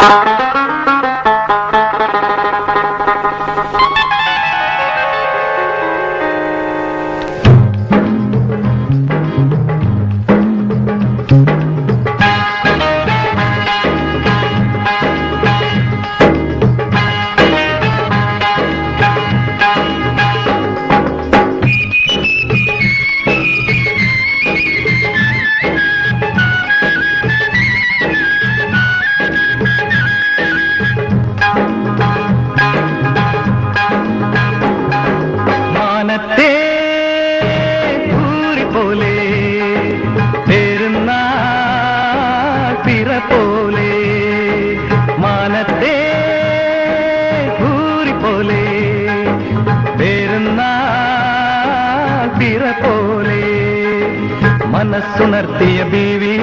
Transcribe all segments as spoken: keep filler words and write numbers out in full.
മനസ്സുണർത്തിയ ബീവി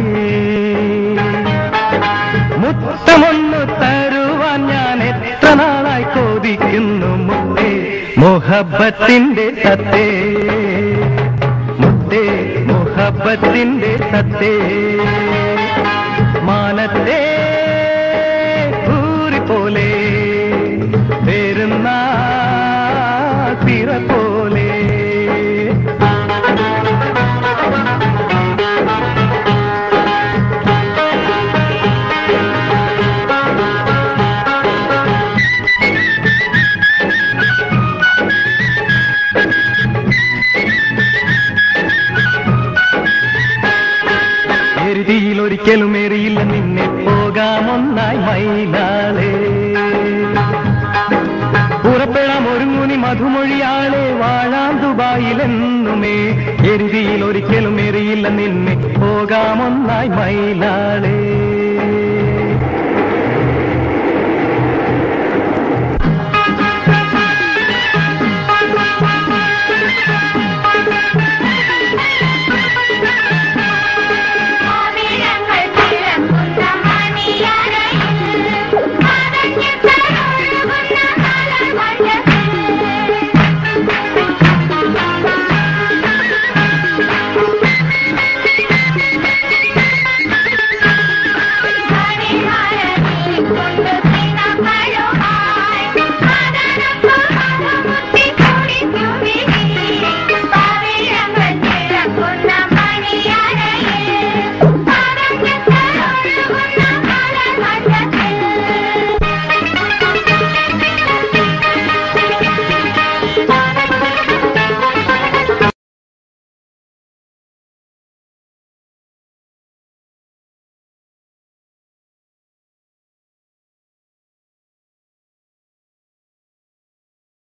മുത്തമൊന്നു തരുവാൻ ഞാൻ എത്ര നാളായി കൊതിക്കുന്നു മുത്തേ മുഹബ്ബത്തിന്റെ സത്തേ മുത്തേ മുഹബ്ബത്തിന്റെ സത്തേ മാനത്തെ ഭൂരി പോലെ പേരുന്ന തിര പോലെ എരുതിയിൽ ഒരിക്കലും എറിയില്ല നിന്നെ പോകാമൊന്നായി മൈലാളേ പുറപ്പെടാം ഒരുങ്ങുനി മധുമൊഴിയാളെ വാഴാം ദുബായിലെന്നുമേ എരുതിയിൽ ഒരിക്കലും എറിയില്ല നിന്നെ പോകാമൊന്നായി മൈലാളേ